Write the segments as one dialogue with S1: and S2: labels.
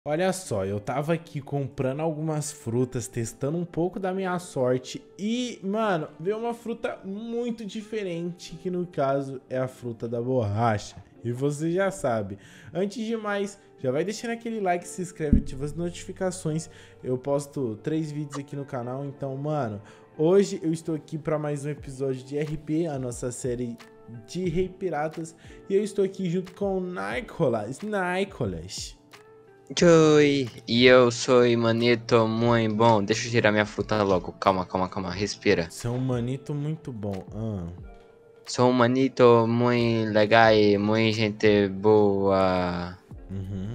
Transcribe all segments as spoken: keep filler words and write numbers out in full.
S1: Olha só, eu tava aqui comprando algumas frutas, testando um pouco da minha sorte e, mano, veio uma fruta muito diferente, que no caso é a fruta da borracha. E você já sabe. Antes de mais, já vai deixando aquele like, se inscreve, ativa as notificações. Eu posto três vídeos aqui no canal, então, mano, hoje eu estou aqui para mais um episódio de R P, a nossa série de Rei Piratas, e eu estou aqui junto com o Nicolas. Nicolas.
S2: Oi, e eu sou Manito muito bom. Deixa eu tirar minha fruta logo. Calma, calma, calma. Respira.
S1: Você é um manito muito bom. Ah.
S2: Sou um manito muito legal e muito gente boa.
S1: Uhum.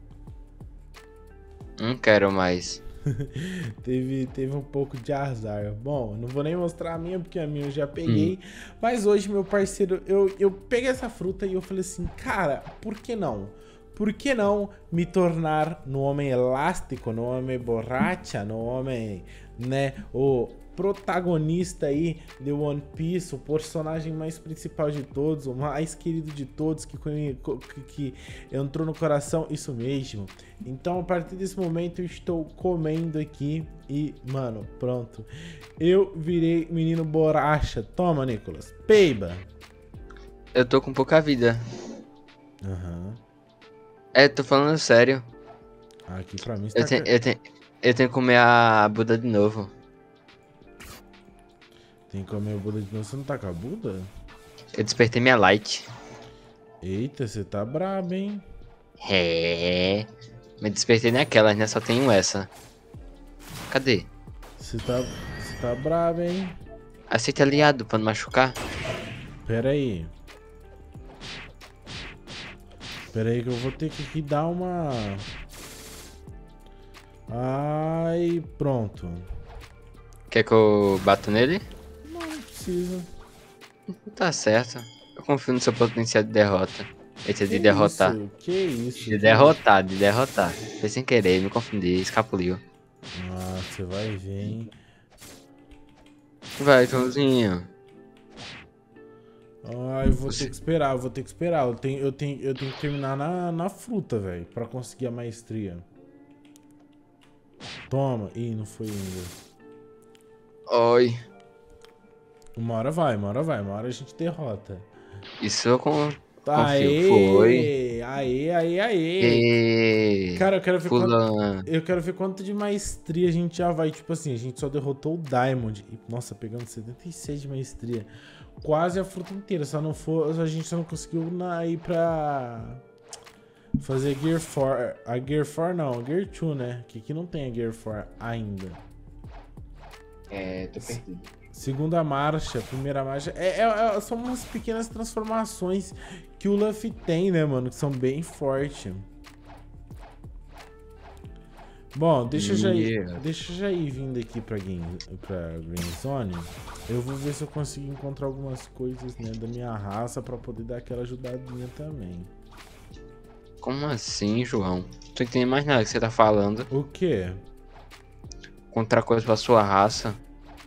S2: Não quero mais.
S1: teve, teve um pouco de azar. Bom, não vou nem mostrar a minha, porque a minha eu já peguei. Hum. Mas hoje, meu parceiro, eu, eu peguei essa fruta e eu falei assim, cara, por que não? Por que não me tornar no homem elástico, no homem borracha, no homem, né, o protagonista aí de One Piece, o personagem mais principal de todos, o mais querido de todos, que, que, que entrou no coração, isso mesmo. Então, a partir desse momento, eu estou comendo aqui e, mano, pronto. Eu virei menino borracha. Toma, Nicolas. Peiba.
S2: Eu tô com pouca vida.
S1: Aham. Uhum.
S2: É, tô falando sério.
S1: Aqui pra mim
S2: eu,
S1: está...
S2: tenho, eu, tenho, eu tenho que comer a Buda de novo.
S1: Tem que comer a Buda de novo. Você não tá com a Buda?
S2: Eu despertei minha light.
S1: Eita, você tá brabo, hein?
S2: É. Me despertei naquelas, né? Só tenho essa. Cadê?
S1: Você tá, você tá brabo, hein?
S2: Aceita aliado pra não machucar.
S1: Pera aí. Pera aí que eu vou ter que dar uma... Ai, pronto.
S2: Quer que eu bato nele?
S1: Não, não precisa.
S2: Tá certo. Eu confio no seu potencial de derrota. Esse é de
S1: que
S2: derrotar.
S1: Isso? Que isso?
S2: De
S1: que
S2: derrotar, de derrotar. Foi sem querer, me confundi, escapuliu.
S1: Ah, você vai ver, hein?
S2: Vai, Joãozinho.
S1: Ai, vou você... ter que esperar, vou ter que esperar. Eu tenho, eu tenho, eu tenho que terminar na, na fruta, velho, pra conseguir a maestria. Toma. Ih, não foi ainda.
S2: Oi.
S1: Uma hora vai, uma hora vai, uma hora a gente derrota.
S2: Isso eu con...
S1: Aê,
S2: confio. Foi.
S1: Aê, aê, aê.
S2: E...
S1: Cara, eu quero ver quanto, eu quero ver quanto de maestria a gente já vai. Tipo assim, a gente só derrotou o Diamond. E, nossa, pegando setenta e seis de maestria. Quase a fruta inteira. Só não for, a gente só não conseguiu na, ir pra fazer Gear quatro. A Gear quatro não, a Gear dois, né? Que aqui não tem a Gear quatro ainda.
S2: É, tô perdido.
S1: Segunda marcha, primeira marcha. É, é, é, são umas pequenas transformações que o Luffy tem, né, mano? Que são bem fortes. Bom, deixa eu já ir, deixa eu já ir vindo aqui pra, game, pra Green Zone. Eu vou ver se eu consigo encontrar algumas coisas, né, da minha raça pra poder dar aquela ajudadinha também.
S2: Como assim, João? Tô entendendo mais nada que você tá falando.
S1: O quê?
S2: Encontrar coisa pra sua raça.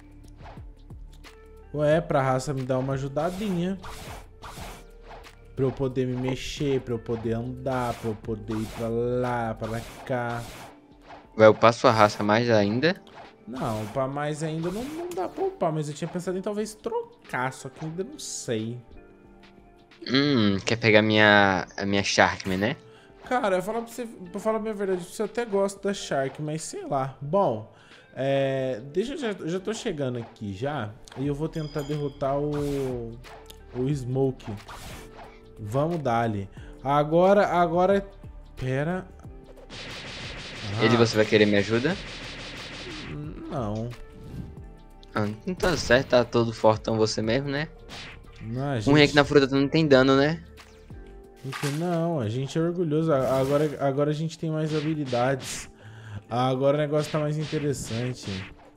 S1: Ué, pra raça me dar uma ajudadinha. Pra eu poder me mexer, pra eu poder andar, pra eu poder ir pra lá, pra cá.
S2: Vai upar sua raça mais ainda?
S1: Não, upar mais ainda não, não dá pra upar, mas eu tinha pensado em talvez trocar, só que ainda não sei.
S2: Hum, quer pegar minha, a minha Sharkman, né?
S1: Cara, eu falar pra você, pra falar a minha verdade, você até gosta da Shark, mas sei lá. Bom, é, deixa eu já, eu já tô chegando aqui já, e eu vou tentar derrotar o, o Smoke. Vamos dar-lhe. Agora, agora, pera... Ah.
S2: Ele, você vai querer me ajuda?
S1: Não.
S2: Ah, não tá certo, tá todo fortão você mesmo, né?
S1: Não, a gente...
S2: Um rei aqui na fruta não tem dano, né?
S1: Não, a gente é orgulhoso. Agora, agora a gente tem mais habilidades. Agora o negócio tá mais interessante.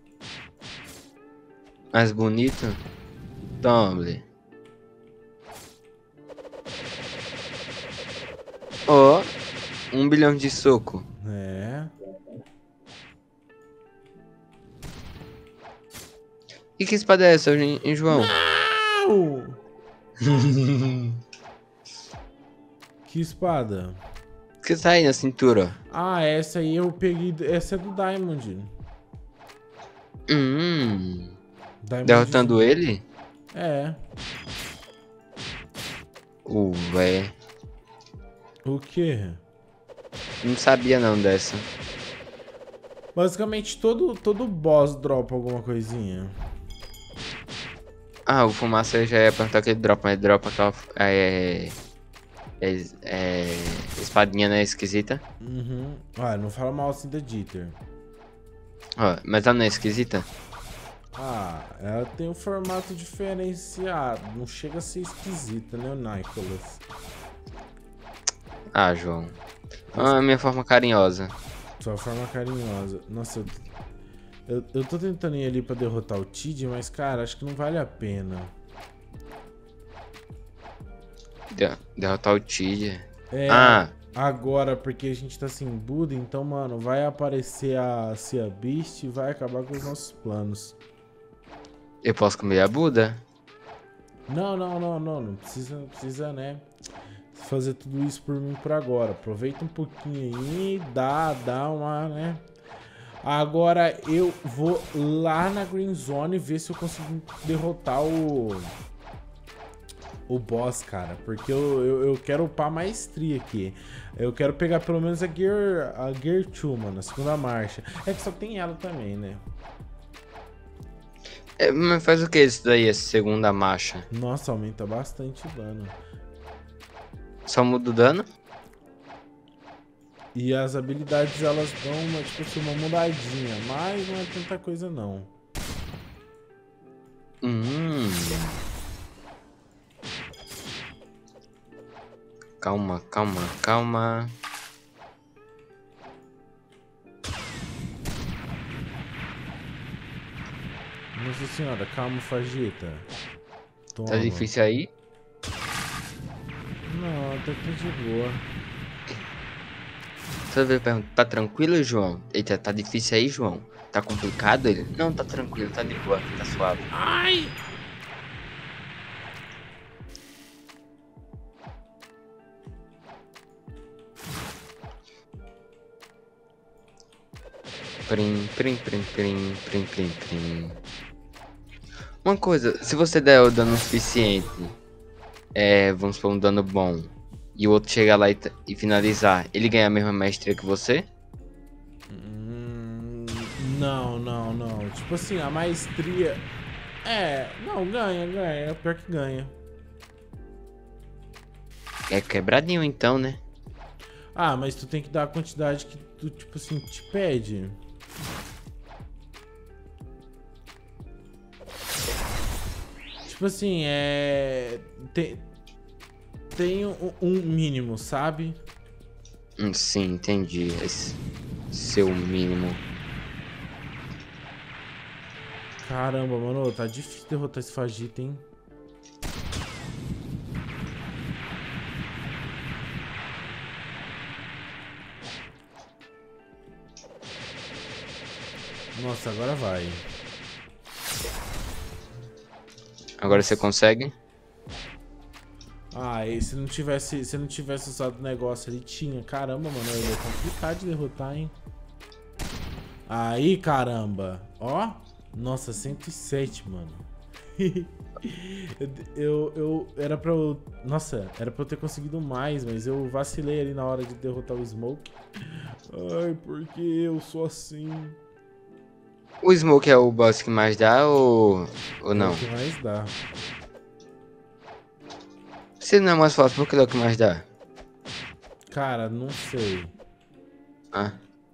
S2: Mais bonito? Tome. Ó, oh, um bilhão de soco.
S1: É.
S2: E que espada é essa, hein, João?
S1: Não! Que espada?
S2: que tá aí na cintura?
S1: Ah, essa aí eu peguei. Essa é do Diamond.
S2: Hum.
S1: Diamond
S2: Derrotando ele?
S1: É.
S2: Uh, véi.
S1: O quê?
S2: Não sabia não dessa.
S1: Basicamente todo, todo boss dropa alguma coisinha.
S2: Ah, o fumaça eu já ia perguntar que ele dropa, mas dropa aquela. É. É. É. Espadinha, né? Esquisita.
S1: Uhum. Ah, não fala mal assim da Dieter.
S2: Ó, mas ela não é esquisita?
S1: Ah, ela tem um formato diferenciado. Não chega a ser esquisita, né, o Nicholas?
S2: Ah, João. Ah, minha forma carinhosa.
S1: Sua forma carinhosa. Nossa, eu, eu, eu tô tentando ir ali pra derrotar o Tid, mas, cara, acho que não vale a pena.
S2: De derrotar o Tid.
S1: É,
S2: Ah,
S1: agora, porque a gente tá sem Buda, então, mano, vai aparecer a Sea Beast e vai acabar com os nossos planos.
S2: eu posso comer a Buda?
S1: Não, não, não, não, não precisa, não precisa, né, fazer tudo isso por mim por agora. Aproveita um pouquinho aí, dá, dá uma, né. Agora eu vou lá na Green Zone ver se eu consigo derrotar o o boss, cara, porque eu, eu, eu quero upar maestria aqui. Eu quero pegar pelo menos a Gear, a Gear dois, mano, a segunda marcha. É que só tem ela também, né?
S2: É, mas faz o que isso daí, essa segunda marcha?
S1: Nossa, aumenta bastante o dano.
S2: Só muda o dano?
S1: E as habilidades, elas dão uma, tipo assim, uma mudadinha, mas não é tanta coisa não.
S2: Hum. Calma, calma, calma.
S1: Nossa senhora, calma, Fagita. Toma.
S2: Tá difícil aí?
S1: Não, até que de boa.
S2: Toda vez eu pergunto, tá tranquilo, João? Eita, tá difícil aí, João? Tá complicado ele? Não, tá tranquilo, tá de boa, tá suave.
S1: Ai!
S2: Prim, prim, prim, prim, prim, prim, prim. Uma coisa, se você der o dano suficiente, é, vamos supor um dano bom, e o outro chegar lá e, e finalizar, ele ganha a mesma maestria que você?
S1: Hum, não, não, não. Tipo assim, a maestria... É, não, ganha, ganha. É pior que ganha.
S2: É quebradinho então, né?
S1: Ah, mas tu tem que dar a quantidade que tu, tipo assim, te pede. Tipo assim, é... Tem, tem um, um mínimo, sabe?
S2: Hum, sim, entendi. Esse seu mínimo.
S1: Caramba, mano, tá difícil derrotar esse Fagita, hein? Nossa, agora vai.
S2: Agora você consegue?
S1: Ah, e se não tivesse, se não tivesse usado o negócio ali, tinha. Caramba, mano, ele é complicado de derrotar, hein? Aí, caramba. Ó. Nossa, cento e sete, mano. eu, eu, era pra eu... Nossa, era pra eu ter conseguido mais, mas eu vacilei ali na hora de derrotar o Smoke. Ai, porque eu sou assim.
S2: O Smoke é o boss que mais dá ou, ou não?
S1: É o que mais dá.
S2: Se não é mais fácil, por que ele é o que mais dá?
S1: Cara, não sei.
S2: Ah.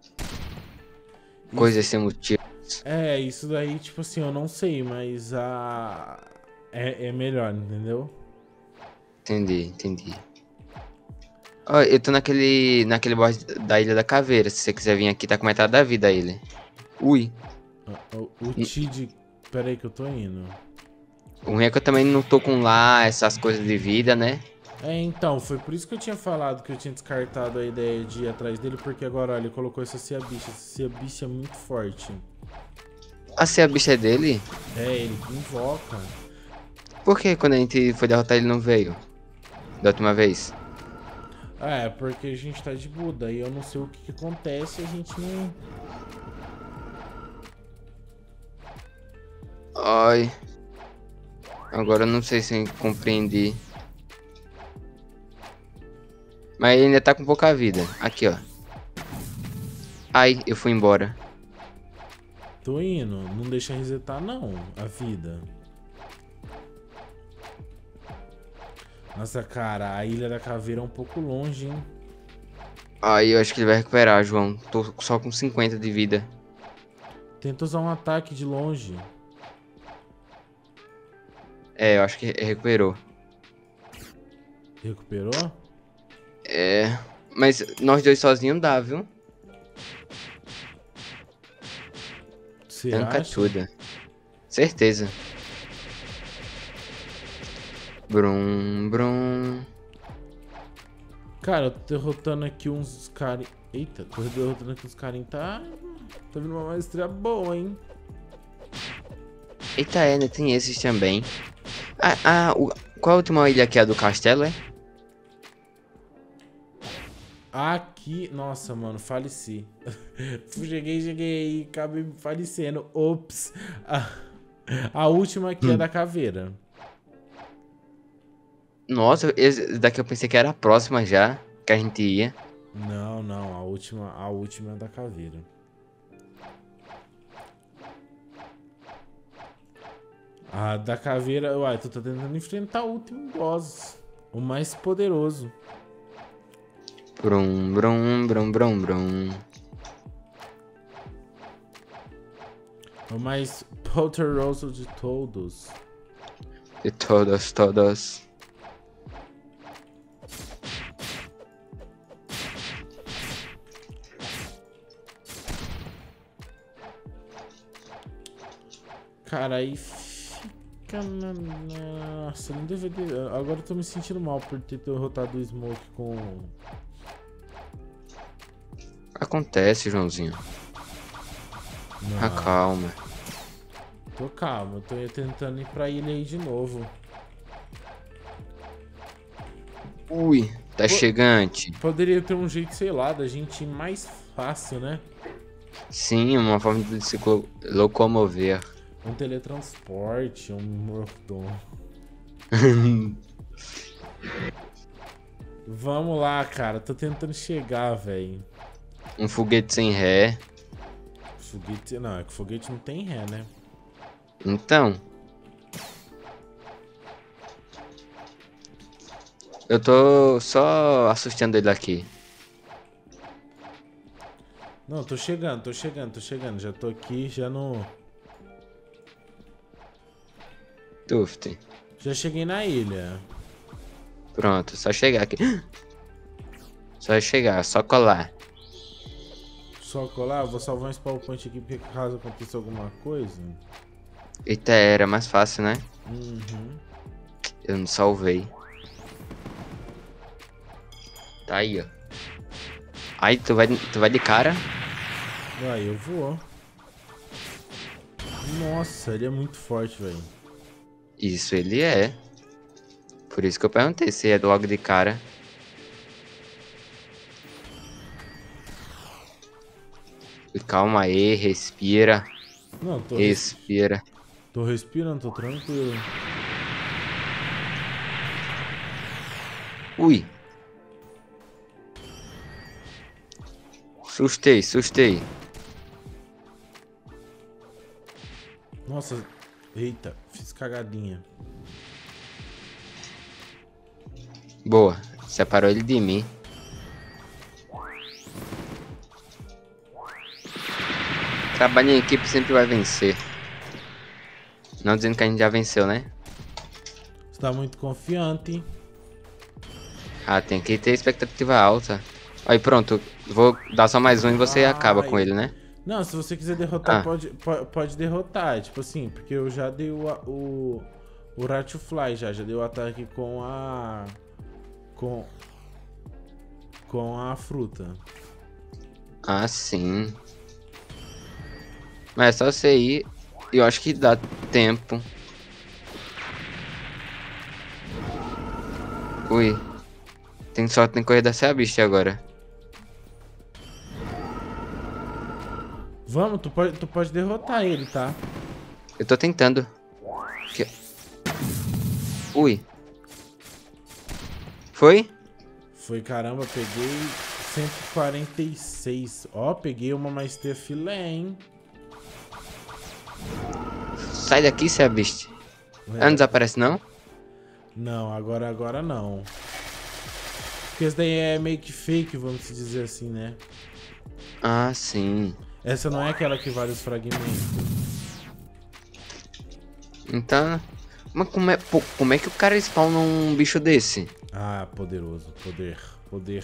S2: Coisas sem motivo.
S1: É, isso daí, tipo assim, eu não sei, mas a... É, é melhor, entendeu?
S2: Entendi, entendi. Ó, eu tô naquele, naquele boss da Ilha da Caveira. Se você quiser vir aqui, tá com metade da vida ele. Ui.
S1: O, o Tid... Pera aí que eu tô indo.
S2: O ruim é que eu também não tô com lá essas coisas de vida, né?
S1: É, então, foi por isso que eu tinha falado que eu tinha descartado a ideia de ir atrás dele, porque agora, olha, ele colocou essa Sea Beast. Essa Sea Beast é muito forte.
S2: Ah, se a bicha é dele?
S1: É, ele que invoca.
S2: Por que quando a gente foi derrotar ele não veio? Da última vez?
S1: É, porque a gente tá de Buda e eu não sei o que, que acontece, a gente não...
S2: Ai. Agora eu não sei se eu compreendi. Mas ele ainda tá com pouca vida. Aqui, ó. Ai, eu fui embora.
S1: Tô indo, não deixa resetar não, a vida. Nossa, cara, a Ilha da Caveira é um pouco longe, hein?
S2: Ai, eu acho que ele vai recuperar, João. Tô só com cinquenta de vida.
S1: Tenta usar um ataque de longe.
S2: É, eu acho que recuperou.
S1: Recuperou?
S2: É. Mas nós dois sozinhos dá, viu?
S1: Você
S2: Tanca
S1: acha?
S2: tudo. Certeza. Brum, brum.
S1: Cara, eu tô derrotando aqui uns caras. Eita, tô derrotando aqui uns caras. Tá. Tá vindo uma maestria boa, hein?
S2: Eita, é, né? Tem esses também. Ah, ah o... qual a última ilha que é a do castelo, é?
S1: Aqui. Nossa, mano, faleci. Cheguei, cheguei aí, acabei falecendo. Ops. A, a última aqui
S2: Hum.
S1: é da caveira.
S2: Nossa, esse daqui eu pensei que era a próxima já, que a gente ia.
S1: Não, não, a última, a última é da caveira. A da caveira, uai, tu tá tentando enfrentar o último boss, o mais poderoso.
S2: Brum, brum, brum, brum, brum.
S1: O mais poderoso de todos.
S2: De todos, todos.
S1: Cara, aí fica na... Nossa, não deveria... Agora eu tô me sentindo mal por ter derrotado o Smoke com...
S2: Acontece, Joãozinho.
S1: Não,
S2: Acalma.
S1: tô calmo, eu tô tentando ir pra ilha aí de novo.
S2: Ui, tá
S1: Pô-
S2: chegante.
S1: Poderia ter um jeito, sei lá, da gente ir mais fácil, né?
S2: Sim, uma forma de se lo- locomover.
S1: Um teletransporte, um mordomo. Vamos lá, cara. Tô tentando chegar, velho.
S2: Um foguete sem ré.
S1: Foguete... Não, é que foguete não tem ré, né?
S2: Então. Eu tô só assustando ele aqui.
S1: Não, tô chegando, tô chegando, tô chegando. Já tô aqui, já no...
S2: Tuft.
S1: Já cheguei na ilha.
S2: Pronto, só chegar aqui. Só chegar, só colar.
S1: Só colar, vou salvar um spawn point aqui porque caso aconteça alguma coisa.
S2: Eita, era mais fácil, né?
S1: Uhum.
S2: Eu não salvei. Tá aí, ó. Aí, tu vai, tu vai de cara?
S1: Aí eu vou. Nossa, ele é muito forte, velho.
S2: Isso ele é. Por isso que eu perguntei se é logo de cara. Calma aí, respira.
S1: Não, tô, res...
S2: Respira.
S1: tô respirando, tô tranquilo.
S2: Ui. Sustei, sustei.
S1: Nossa, eita, fiz cagadinha.
S2: Boa. Separou ele de mim. Trabalho em equipe sempre vai vencer. Não dizendo que a gente já venceu, né?
S1: Você tá muito confiante.
S2: Ah, tem que ter expectativa alta. Aí pronto, vou dar só mais um e você
S1: Ai.
S2: acaba com ele, né?
S1: Não, se você quiser derrotar,
S2: Ah.
S1: pode, pode, pode derrotar. Tipo assim, porque eu já dei o, o, o Ratio Fly, já, já dei o ataque com a... Com... Com a fruta.
S2: Ah, sim. Mas é só você ir. Eu acho que dá tempo. Ui. Tem sorte tem correr da Seabist agora.
S1: Vamos, tu pode, tu pode derrotar ele, tá?
S2: Eu tô tentando. Aqui. Ui. Foi?
S1: Foi, caramba, peguei cento e quarenta e seis. Ó, peguei uma maestria filé, hein?
S2: Sai daqui, Seabist.
S1: É.
S2: Ela não desaparece, não?
S1: Não, agora, agora não. Porque esse daí é meio que fake, vamos dizer assim, né?
S2: Ah, sim.
S1: Essa não é aquela que vale os fragmentos.
S2: Então... Mas como é, pô, como é que o cara spawna um bicho desse?
S1: Ah, poderoso. Poder. Poder.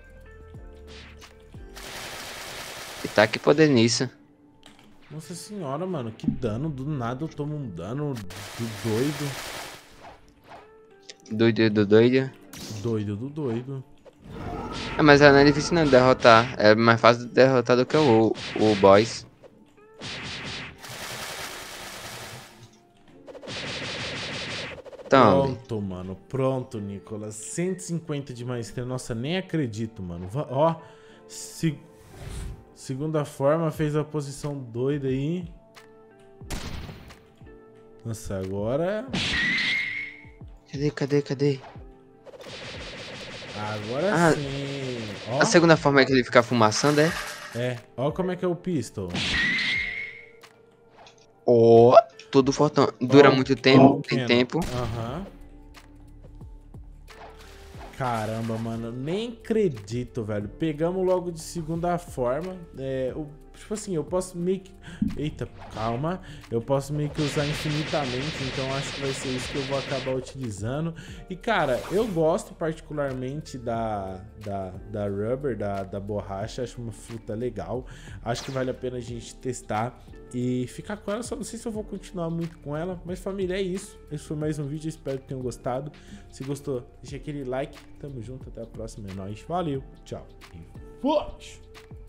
S2: E tá que poder nisso.
S1: Nossa senhora, mano. Que dano. Do nada eu tomo um dano do doido.
S2: Doido do doido.
S1: Doido do doido.
S2: Ah, mas ela não é difícil não de derrotar. É mais fácil de derrotar do que o, o boss. Então,
S1: Pronto, mano. Pronto, Nicolas. cento e cinquenta de maestria. Nossa, nem acredito, mano. Va- Ó. Se... Segunda forma, fez a posição doida aí. Nossa, agora...
S2: cadê, cadê, cadê?
S1: Agora
S2: Ah,
S1: sim. Ó.
S2: A segunda forma é que ele fica fumaçando, é?
S1: É. Ó como é que é o pistol.
S2: Ó, tudo fortão. Dura
S1: Ó,
S2: muito
S1: ó
S2: tempo,
S1: o
S2: tem
S1: Canon.
S2: tempo.
S1: Aham. Caramba, mano, nem acredito, velho. Pegamos logo de segunda forma. É, o, tipo assim, eu posso meio que... Eita, calma. Eu posso meio que usar infinitamente, então acho que vai ser isso que eu vou acabar utilizando. E, cara, eu gosto particularmente da, da, da rubber, da, da borracha. Acho uma fruta legal. Acho que vale a pena a gente testar e ficar com ela. Só não sei se eu vou continuar muito com ela, mas família, é isso. Esse foi mais um vídeo, espero que tenham gostado. Se gostou, deixa aquele like. Tamo junto, até a próxima, é nóis. Valeu, tchau e fui!